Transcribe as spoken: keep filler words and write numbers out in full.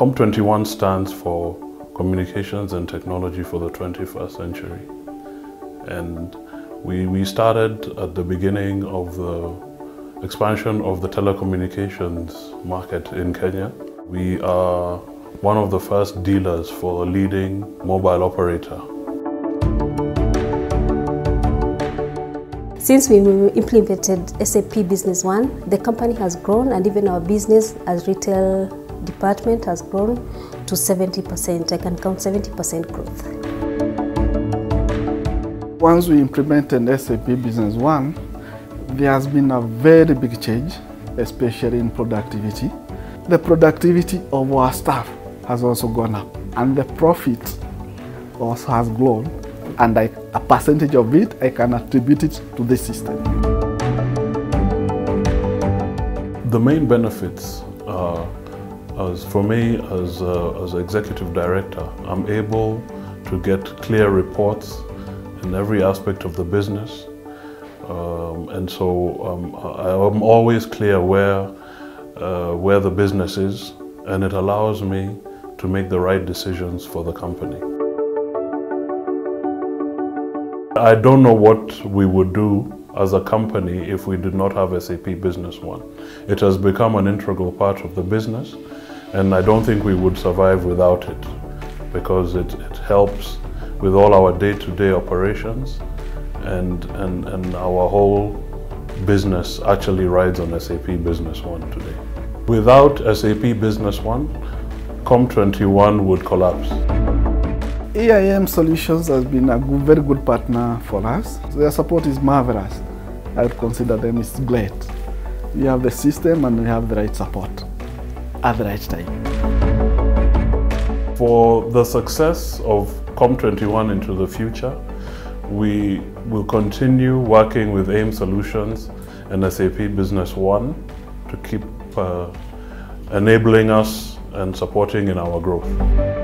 COM twenty-one stands for Communications and Technology for the twenty-first century. And we, we started at the beginning of the expansion of the telecommunications market in Kenya. We are one of the first dealers for a leading mobile operator. Since we implemented S A P Business One, the company has grown, and even our business as retail department has grown to seventy percent. I can count seventy percent growth. Once we implemented S A P Business One, there has been a very big change, especially in productivity. The productivity of our staff has also gone up, and the profit also has grown, and I, a percentage of it I can attribute it to this system. The main benefits are, as for me as a, as executive director, I'm able to get clear reports in every aspect of the business, um, and so um, I, I'm always clear where uh, where the business is, and it allows me to make the right decisions for the company. I don't know what we would do as a company if we did not have S A P Business One. It has become an integral part of the business, and I don't think we would survive without it, because it, it helps with all our day-to-day operations, and, and, and our whole business actually rides on S A P Business One today. Without S A P Business One, COM twenty-one would collapse. A I M Solutions has been a good, very good partner for us. Their support is marvelous. I would consider them as great. We have the system and we have the right support at the right time. For the success of COM twenty-one into the future, we will continue working with A I M Solutions and S A P Business One to keep uh, enabling us and supporting in our growth.